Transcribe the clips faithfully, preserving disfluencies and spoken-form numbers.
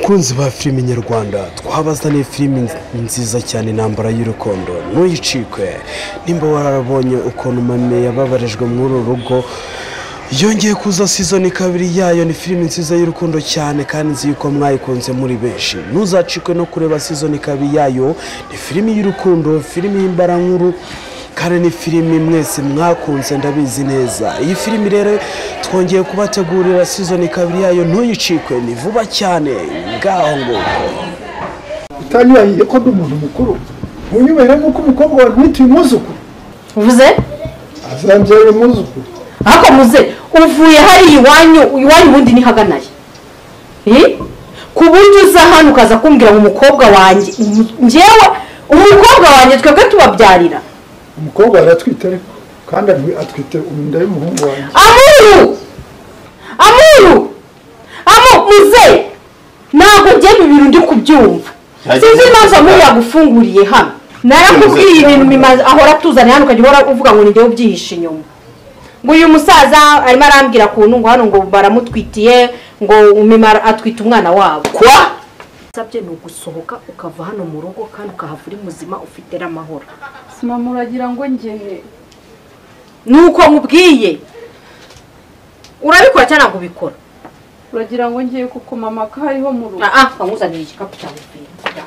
bakunzi ba filime nyarwanda twabazaniye filime nziza cyane Intambara y'Urukundo ntuyicikwe nimba warabonye ukuntu mame yababarijwe muri uru rugo yongeye kuza season kabiri yayo. Ni filime nziza y'urukundo cyane kandi nzi yuko mwayikunze muri benshi, ntuzacikwe no kureba season kabiri yayo. Ni filime y'urukundo, filime y'imbarankuru kandi ni filime mwese mwakunze ndabizi neza. Iyi filime rero twongeye kubategurira season kabiri yayo, ntuyicikwe, ni vuba cyane ngaho ngo utanyuye ko ndi umuntu mukuru unyubera nuko umukobwa wa mwituye umuzukuru uvuze azambye umuzukuru hako muze uvuye hari iwanyu iwanyu bundi ni haganaye eh kuburyo uza hano ukaza kumbwira ngo umukobwa wanjye njewe umukobwa wanjye twebwe tubabyarira umukobwa aratwite ariko kandi atwite umunda y'umuhungu wanjye. Amuru Amuru Amu muze ntabwo bye bibiri ndi kubyumva sinzi impamvu Amuru yagufunguriye hano narakubwiye ibintu mimaze ahora tuzane hano ukajya uhora uvuga ngo ninde ubyihishe inyuma ngo uyu musaza arimo arambwira kuntu ngo hano ngo baramutwitiye ngo umimara atwita umwana wabo kwa sabye no gusohoka ukava hano mu rugo kandi ukahavura muzima ufite ramahoro. Sima muragira ngo ngehe nuko mubwiye urabikora cyane ngo bikora uragira ngo ngiye kuko mama ka hariho mu rugo. Ah ah bamuzanira igikapu cyawe pe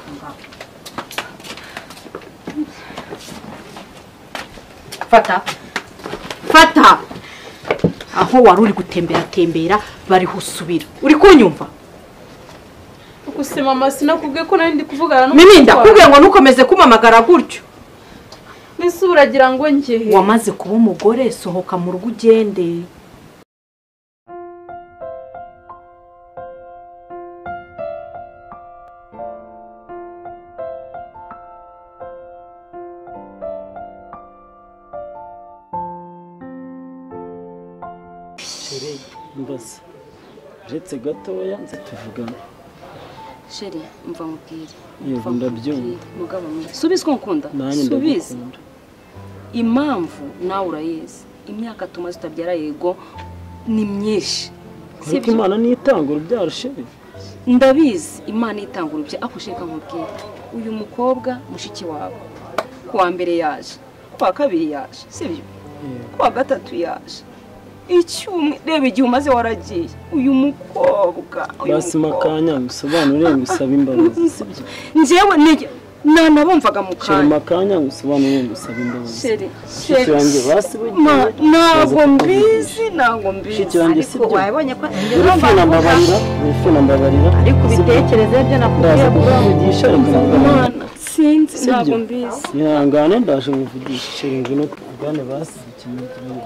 fata fata aho wari uri gutembera tembera bari husubira uri kunyumva gusa mama sinakubwiye ko nari ndi kuvugana no mimi ndakubwiye ngo nukomeze kumamagara gutyo mbese uragira ngo ngehe wamaze kuba umugore sohoka mu rugo ugende. Sheri mbasa jetse gatoya nze tuvugana. Sheri mva mubwire yego ndabyumva mugabo subizwe nkunda subize impamvu nawe urayizi imyaka tumaze tutabyara yego ni myinshi sibyo Imana nitanga urubyaro Sheri ndabizi Imana itanga urubyaro akusheka nkubwire uyu mukobwa mushiki wawe kuwa mbere yaje kwa kabiri yaje sibyo kwa gatatu yaje icyumwe reba igihe umaze waragiye uyu mukobwa basi makanya gusobanurire ngusaba imbabazi sibyo njewe nige nana bumvaga mukanya Sheri makanya gusobanurire ngusaba imbabazi Sheri Sheri yanjye basi bugiye nago mbizi nago mbizi ariko wabonye ko urafina mbabarira urafina mbabarira ariko bitekereze byo nakubwiye kuvugisha Imana sinzi nago mbizi yangane ndaje muvugisha Sheri ngino tuvugane basi ikintu kimwe.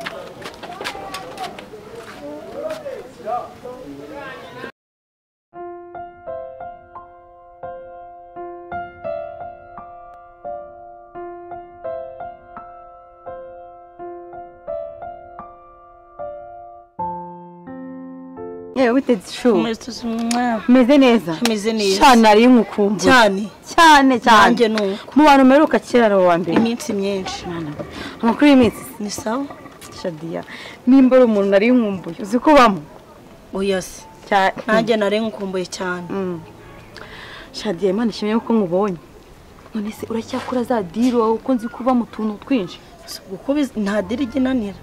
Yewe bitetse shu meze neza meze neza cyane ari nkukumbu cyane cyane cyane nanjye nuko mu bantu meruka kera wa mbere iminsi myinshi amakuru y'iminsi ni sawa Shadia nimba ari umuntu nari nkumbuye uzi ko bamo oyasi nanjye nari nkumbuye cyane Shadia Imana ishimye ko nkubonye none se uracyakora za diro uko nzi kuba mu tuntu twinshi uko nta diri ginanira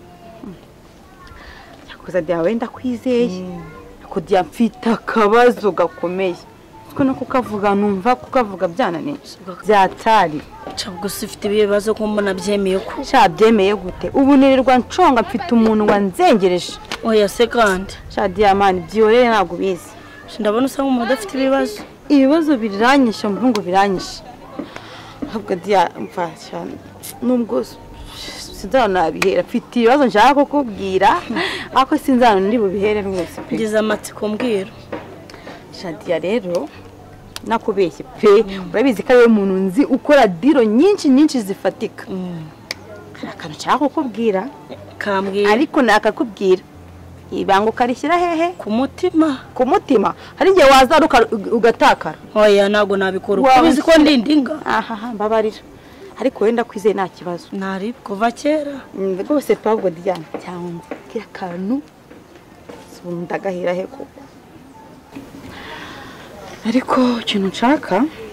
yakoze dia wenda kwizeye ko dia mfita kabazo gakomeye ko no kukavuga numva kukavuga byanane byatari cyabwo sifite ibibazo ko mbona byemeye ko cyabyemeye gute ubu nirirwa nconga mfite umuntu wanzengereje oya second Shadia man byorere nago bizi ndabona usa nk'umuntu udafite ibibazo ibibazo biranyisha mbungo biranyisha habwa dia mfasha nubwo sinzana bihera mfite ibibazo nshaka kukubwira ako sinzana ndi bubihere rwose pe ngize amatsiko mbwira Shadia rero nakubeshye pe urabizi ko ari umuntu nzi ukora diro nyinshi nyinshi zifatika akantu nshaka kukubwira kambwira ariko nakakubwira ibango karishyira hehe ku mutima ku mutima hari ngiye wazaruka ugatakara oya nago nabikora uko bizi ko ndindinga aha mbabarira ariko wenda kwizeye nta kibazo nari kuva kera rwose Pablo Diane cyangwa kira kantu ndagahira he koko ariko ikintu nshaka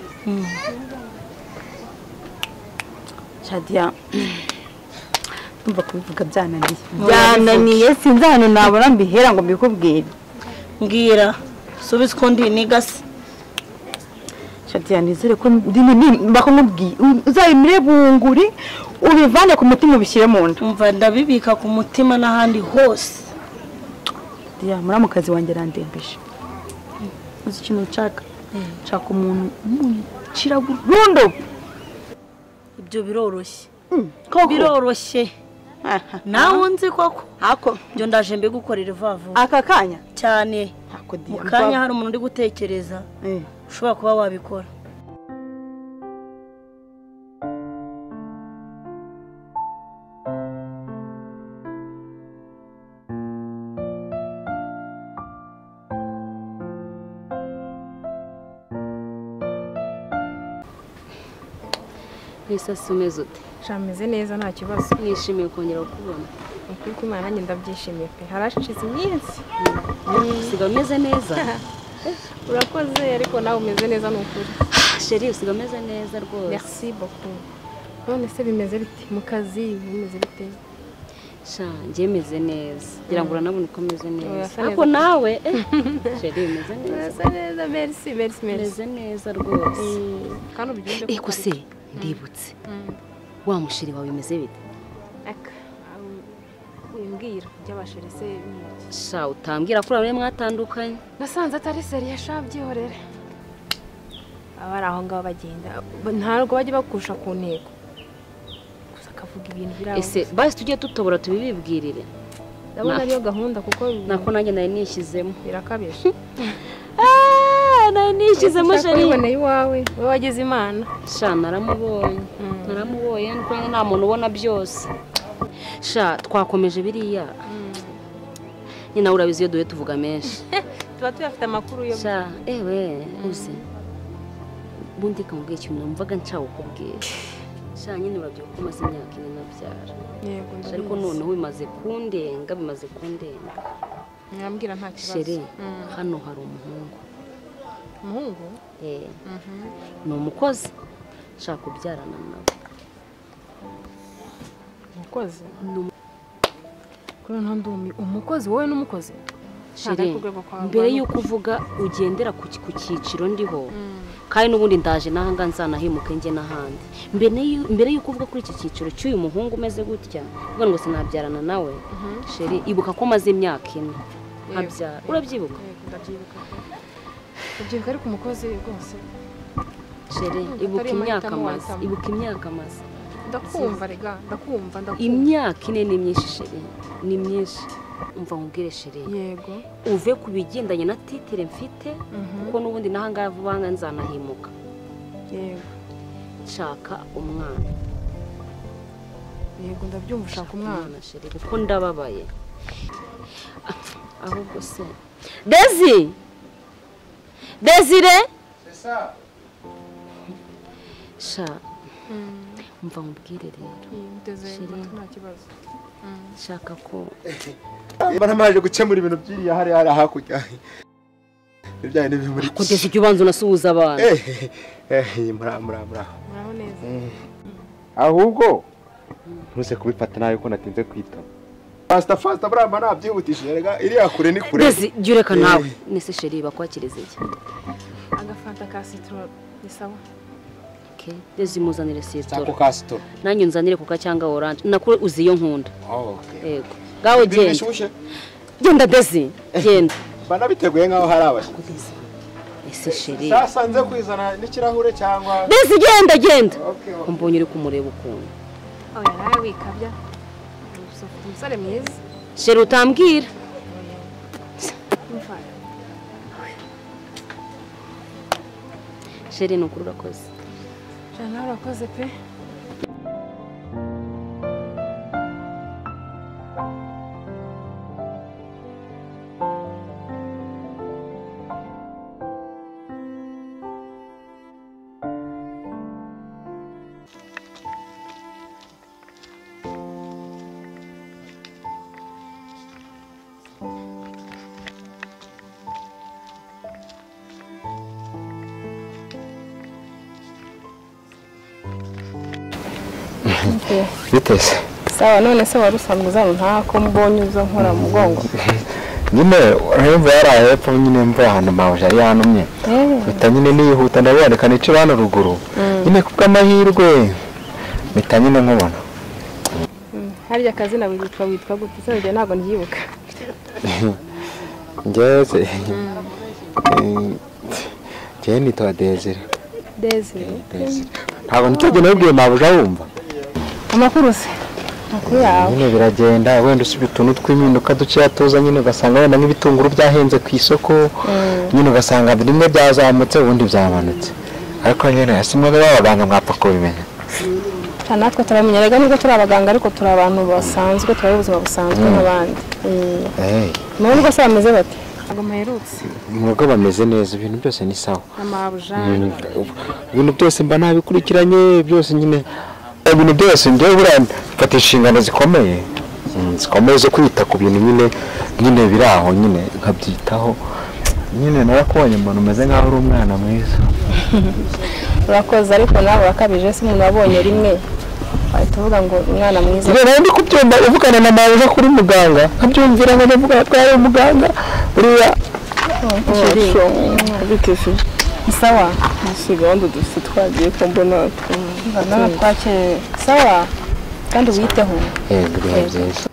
Shadia ndumva kubivuga byananiye byananiye sinzi hano nabona mbihera ngo mbikubwire mbwira subiza ko ndi nigase Shadia nizere ko ndi bakumubwiye uzayimire bunguri ubivane ku mutima ubishyire mu nda umva ndabibika ku mutima n'ahandi hose Dia muramukazi wanjye randembeshe uzi ikintu nshaka nshaka umuntu umucira burundu ibyo biroroshye biroroshye nawe nzi koko ako byo ndaje mbigukorera vavu aka kanya cyane ako mu kanya hari umuntu uri gutekereza ushobora kuba wabikora Ese sumeze ute? Shameze neza nta kibazo. Nishimiye kongera kukubona. Ukuri ko Imana nanjye ndabyishimiye pe. Harashize iminsi. Usiga umeze neza. Urakoze ariko nawe umeze neza n'ukuri. Chérie usiga umeze neza rwose. Merci beaucoup. None se bimeze bite mu kazi bimeze bite? Sha njye meze neza. Ngira ngo uranabona uko meze neza. Ariko nawe Chérie umeze neza. Meze neza merci merci merci. Meze neza rwose. Kandi ubigende. Eko se ndibutse. Wa mushiri wawe imeze bite? Aka umbwira by'abashiri se sha utambwira ko urabe mwatandukanye. Nasanze atari seriye shabyihorere. Abari aho ngaho bagenda ntarwo bajye bakusha ku ntego. Gusa kavuga ibintu biraho. Ese basi tujye tutobora tubibibwirire. Ndabona ariyo gahunda kuko nako nanjye nari nishyizemo. Birakabije. Nari nishyizemo shari. Ubone iwawe wowe wagize Imana. Sha naramubonye. Naramubonye nko nta muntu ubona byose. Sha twakomeje biriya. Nyina urabizi iyo duhe tuvuga menshi. Tuba tuyafite amakuru yo. Sha ewe uzi. Bundi kamubwiye ikintu numvaga ncaho kubwira. Sha nyine urabyo ko maze imyaka ine nabyara. Yego ndabizi. Ariko noneho bimaze kundenga bimaze kundenga. Nyambwira nta kibazo. Sheri hano hari umuhungu. Umuhungu? Eh. Mhm. Ni umukozi. Shaka kubyarana nawe. Umukozi? Kuri ntandumi umukozi wowe n'umukozi? Sheri mbere yuko uvuga ugendera ku kiciro ndiho. Kandi nubundi ndaje nahanga nzanahimuke nge nahandi. Mbere mbere yuko uvuga kuri iki kiciro cy'uyu muhungu umeze gutya, uvuga ngo sinabyarana nawe. Sheri ibuka ko maze imyaka ine. Habyara. Urabyibuka? Ndabyibuka. Ndabyibuka ariko umukozi rwose. Sheri ibuka imyaka maze. Ibuka imyaka maze. Ndakumva rega, ndakumva ndakumva. Imyaka ine ni myinshi Sheri. Ni myinshi. Umva nkubwire Sheri. Yego. Uve kubigendanye na titire mfite kuko nubundi nahanga vubanga nzanahimuka. Yego. Shaka umwana. Yego ndabyumva ushaka umwana Sheri kuko ndababaye. Ahubwo se. Desi. Desire? Sesa. Sha. Umva nkubwire rero. Sheri nta kibazo. Shaka ko Imba namaje gukemura ibintu byiriya hari hari hakurya. Ibyaye nibi muri. Ko Desi cyo banzo nasuhuza abantu. Eh eh mura mura mura. Muraho neza. Ahubwo ntuse kubifata nayo ko natinze kwita. Fasta fasta bramba nabyihutishije rega iri yakure ni kure. Desi jureka nawe. Nese Sheri bakwakirize iki? Agafanta ka citron ni sawa. Okay. Desi muzanire citron. Sako ka citron. Nanyo nzanire kuka cyanga orange. Nakure uziyo nkunda. Oh okay. Yego. Gawe genda. Genda Desi. Genda. Bana biteguye nkaho hari abashi. Ese Sheri. Sasa nze kwizana n'ikirahure cyangwa. Desi genda genda. Okay. Umbonye uri kumureba ukuntu. Oya nawe wikabya. Umusore mwiza. Sheri utambwira. Sheri nukuri urakoze. Jana urakoze pe. bitese sawa none se wari usanzwe uzana ntako mbonye uza nkora mu mugongo nyine urumva yaraye hepfo nyine mva ahantu mawe yari yanumye mpita nyine nihuta ndaboneka nicira hano ruguru nyine kubw'amahirwe mpita nyine nkubona harya akazina witwa witwa gute se njye ntabwo ndyibuka ngeze njye nitwa Desire Desire ntabwo nitujye nabibwiye mabuja wumva amakuru se amakuru yawe nyine biragenda wenda usibye utuntu tw'impinduka dukeya tuza nyine ugasanga wenda nk'ibitunguru byahenze ku isoko nyine ugasanga bimwe byazamutse ubundi byamanutse ariko nyine simwe n'abaganga mwapfa kubimenya natwe turamenya rega nubwo turi abaganga ariko turi abantu basanzwe turi ubuzima busanzwe nk'abandi mu rugo se bameze bate ntabwo muherutse mu rugo bameze neza ibintu byose ni sawa amabuja ibintu byose mba nabikurikiranye byose nyine ibintu byose njyewe buriya mfata inshingano zikomeye zikomeye zo kwita ku bintu nyine nyine biri aho nyine nkabyitaho nyine narakubonye mbona umeze nk'aho uri umwana mwiza urakoze ariko nawe urakabije se umuntu wabonye rimwe wahita uvuga ngo umwana mwiza rero ndi kubyumva uvugana na mabuja kuri muganga nkabyumvira ngo ndavuga ko ari umuganga uriya bitese sawa si gahunda dufite twagiye ko mbona mbona twakeye sawa kandi witeho yego byiza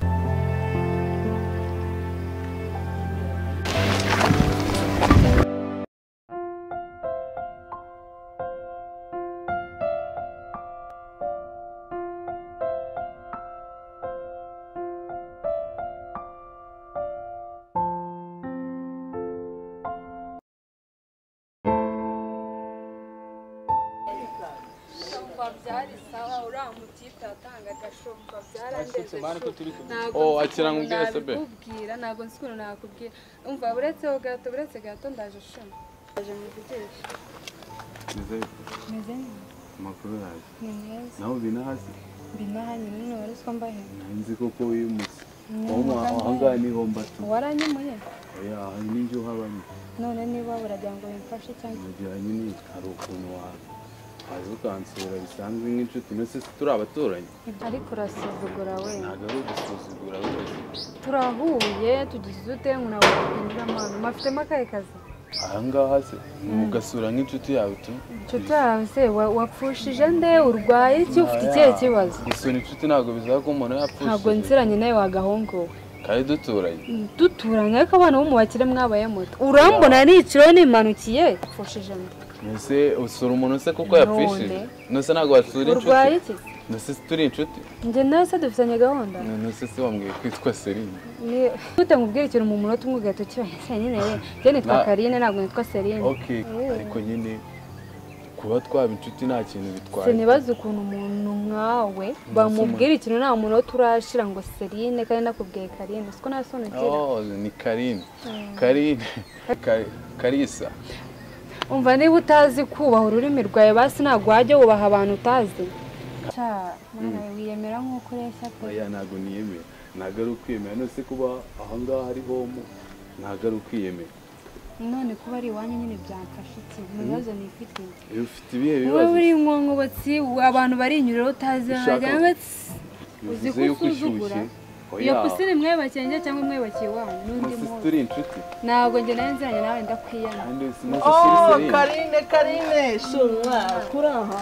Oh, akira ngubwira sebe. Nakubwira nago nsikuru nakubwira. Umva buretseho gato buretse gato ndaje shema. Ndaje muvugisha. Meze. Meze. Makuru yaje. Ni neza. Naho bina hasi. Bina hani none wariswa mbahe. Nzi koko wimutse. Oma ahanga ni homba tu. Waranyemuye. Oya, ni njo habanye. None niba burajya ngo bimfashe cyangwa. Mujyanye ni hari ukuntu wa azi ukansura bisanzwe nk'inshuti nose turi abaturanyi ariko urasuzugura we ntabwo ari ugusuzugura wese turahuye tugize ute ngo nawe ukinira amano mafitemo akahe kazi ahangaha se ugasura nk'inshuti yawe tu inshuti yawe se wapfushije nde urwaye iki ufite ikihe kibazo gusura inshuti ntabwo bizaba ko umuntu yapfushije ntabwo nziranye nawe wagahongowe kandi duturanye duturanye ariko abana bo mu bakire mwabaye muto urambona niciro nimanukiye upfushije nde Nese usura umuntu se kuko yapfishije nose ntabwo wasura inshuti urwaye iki nose turi inshuti njye nawe se dufitanye gahunda nose se wambwiye kwitwa Celine ni ute ngubwira ikintu mu munota umwe ugahita ukibahise nyine we njye nitwa Karine ntabwo nitwa Celine okay ariko nyine kuba twaba inshuti nta kintu bitwaye sinibaza ukuntu umuntu nkawe bamubwira ikintu nta munota urashira ngo Celine kandi nakubwiye Karine siko nasonekera oh ni Karine Karine Karisa umva niba utazi kubaha ururimi rwawe basi ntabwo wajya wubaha abantu utazi mwana wiyemera nk'uko ureshya pe oya ntabwo niyemera ntabwo ari ukwiyemera nose kuba ahangaha ari homo ntabwo ari ukwiyemera none kuba ari iwanyu nyine byamfasha iki mu bibazo nifitiye iyo ufite ibihe bibazo wowe uri inkonkobotsi abantu bari inyuriro utazi bajyanga uzi ko usuzugura iyo kusini mwebakenge cyangwa mwebakiye wanyu n'undi muntu turi inshuti ntabwo njye nawe nziranye nawe ndakwiyana oh Karine Karine shunwa kuraha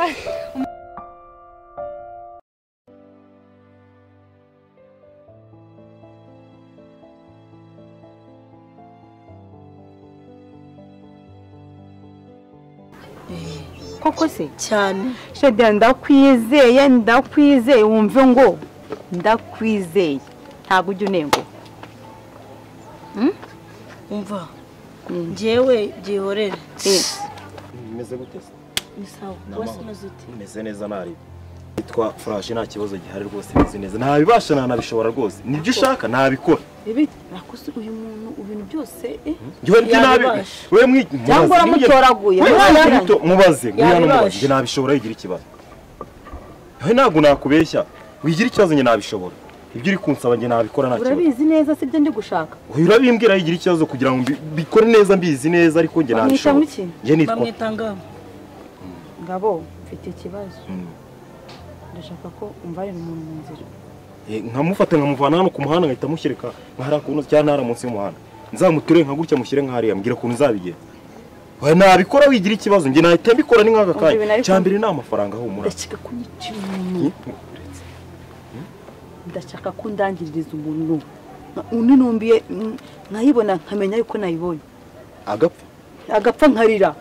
koko se cyane shede ndakwizeye ndakwizeye wumve ngo ndakwizeye ntabwo ujya unengo umva njyewe byihorere meze gute ni sawa wese nazute meze neza nari yitwa Flash nta kibazo gihari rwose meze neza ntabibasha nanabishobora rwose nibyo ushaka nabikora ibi nakuze uyu muntu ibintu byose eh njye ndi nabi we mwi cyangwa uramutoraguye mubaze ngiyano mubaze njye nabishobora yigira ikibazo he ntabwo nakubeshya wigira ikibazo njye nabishobora ibyo uri kunsaba njye nabikora nta kibazo urabizi neza sibyo ndi gushaka urabimbwira yigira ikibazo kugira ngo bikore neza mbizi neza ariko njye nabishobora njye nitwa bamwita ngabo ngabo mfite ikibazo ndashaka ko umvarira umuntu mu nzira nkamufata nkamuvana hano ku muhanda ngahita mushyireka nkahara kuntu cyane ntara munsi y'umuhanda nzamuture nka gutya mushyire nk'ahariya mbwira ukuntu nzabigenza we nabikora wigira ikibazo njye nahita mbikora ni nk'aka kanya cyambere ni amafaranga humura ndashaka kunyica umuntu ndashaka ko ndangiririza umuntu uninombiye nkayibona nkamenya yuko nayibonye agapfa agapfa nkarira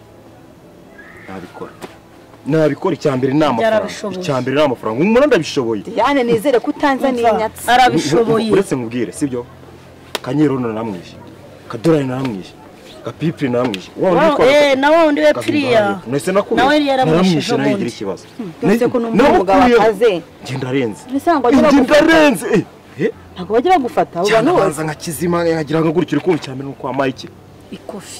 nabikora nabikora icyambere ni amafaranga icyambere ni amafaranga umuntu ndabishoboye Diane nizere ko utanzaniye nyatsi arabishoboye uretse nkubwire sibyo kanyero naramwishe kadorari naramwishe gapipiri naramwishe eh nawe undi we priya nese nakubye nawe yaramwishe nagira ikibazo nese ko numugabo akaze ngenda renze nisanga agira ndarenze eh ntago bagira bagufata abo bantu bose nka kizima yagira ngo gurikira ko cyambere nuko amayiki ikofi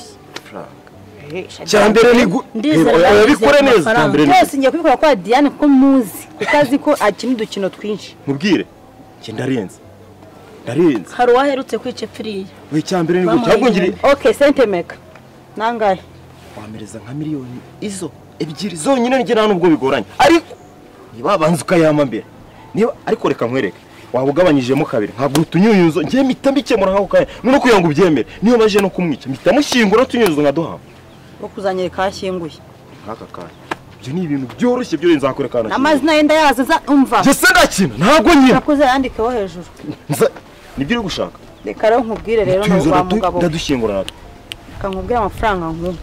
cyambere ni yabikore neza cyambere byose ngiye kubikora kwa Diane ko muzi kukazi ko akina udukino twinshi mubwire ngenda renze ndarenze hari waherutse kwice priya we cyambere ni gutya ahubwo ngiri okay sente meka nangahe wamereza nka miliyoni izo ebyiri zonyine ngira nta nubwo bigoranye ariko niba banza ukayama mbere niba ariko reka nkwereke waba ugabanyijemo kabiri ntabwo utunyunyuzo ngiye mpita mbikemura nk'ako kanya none kugira ngo ubyemere niyo baje no kumwica mpita mushyingura tunyunyuzo nkaduhama wo kuzanyereka hashyinguye nk'aka kanya ibyo ni ibintu byoroshye byo nzakurekana amazina yenda yaza umva je se ndakina ntabwo nyine nakuze yandikeho hejuru nibyo uri gushaka reka rero nkubwire rero no kwa mugabo ndadushyingura natwe kankubwira amafaranga nk'ubu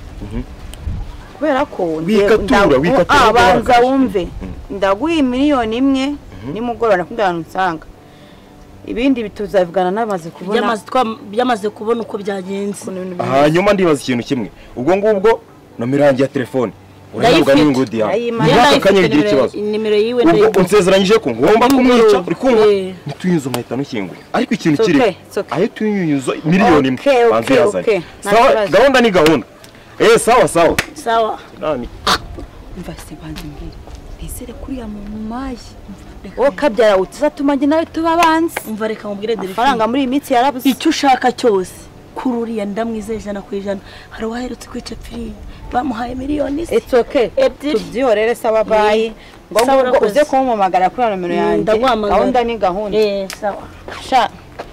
kubera ko wikatura wikatura abanza wumve ndaguye miliyoni imwe nimugorora nakubwira nsanga ibindi bituzavugana namaze kubona byamaze kubona uko byagenze hanyuma ndibaza ikintu kimwe ubwo ngubwo nomero yanjye ya telefone uravuga ni ngudi ya naka kanyegira ikibazo nimero yiwe ndayivuga ubwo unsezeranyije ko ngomba kumwica uri kumva nituyinzo nkahita nushyingura ariko ikintu kiri ayo tuyinzo miliyoni imwe banze yazanye sawa gahunda ni gahunda eh sawa sawa sawa nani umva se banze mbiri nisere kuri ya muntu mayi o kabyara utazatuma nge nawe tubabanze umva reka nkubwire Delphine faranga muri imitsi yarabuze icyo ushaka cyose kururiya ndamwize ijana ku ijana hari waherutse kwica free bamuhaye miliyoni it's okay tubyihorere saba bayi ngo uze kumumagara kuri nomero yanjye gahunda ni gahunda eh sawa sha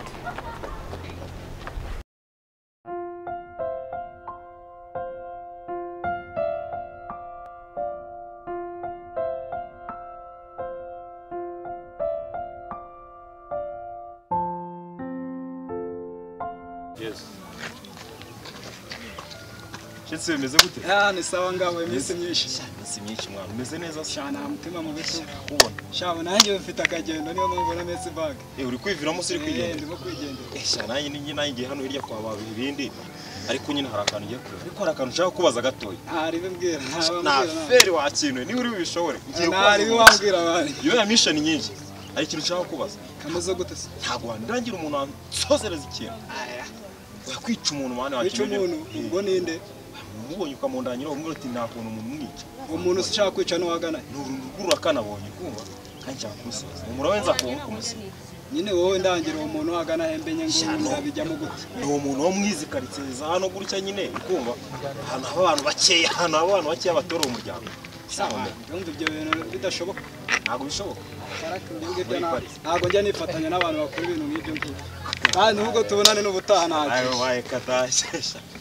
Chetse bimeze gute? Ah ni sawa ngabo iminsi myinshi. Iminsi myinshi mwana umeze neza cyane mutima mu biso. Ubona. Shabo nanjye ufite akagendo niyo mpamvu na Messi bag. Eh uri kwiviramo siri kwigenda. Ndimo kwigenda. Eh sha nanjye ninjye nanjye hano hirya kwa babi ibindi. Ariko nyine hari akantu ngiye kure. Ariko hari akantu nshaka kubaza gatoya. Ah ribimbwira nta na feri wakinwe ni uri bishobore. Nta ribi wambwira bari. Yo ya mission nyinshi. Ari ikintu nshaka kubaza. Kamuzo gute se? Ntabwo ndangira umuntu ansozereza ikintu. Aya. Wakwica umuntu mwana wakinwe. Wica umuntu ubwo ninde? Mubonye ukamundanyira umwe uti nta kuntu umuntu mwica umuntu ushaka kwica no wagana n'uruguru akanabonye kumva kanjya kumusoza umura wenza ko kumusoza nyine wowe ndangira uwo muntu wagana hembenye ngo nabijyamo gute ni umuntu wo mwizikaritse za hano gutya nyine kumva hano abantu bakeya hano abantu bakeya batora umuryango sawa ndumva ibyo bintu bidashoboka ntabwo bishoboka ntabwo njya nifatanya n'abantu bakora ibintu nk'ibyo ngibyo kandi nubwo tubonane n'ubutaha ntabwo ayo waye kadashesha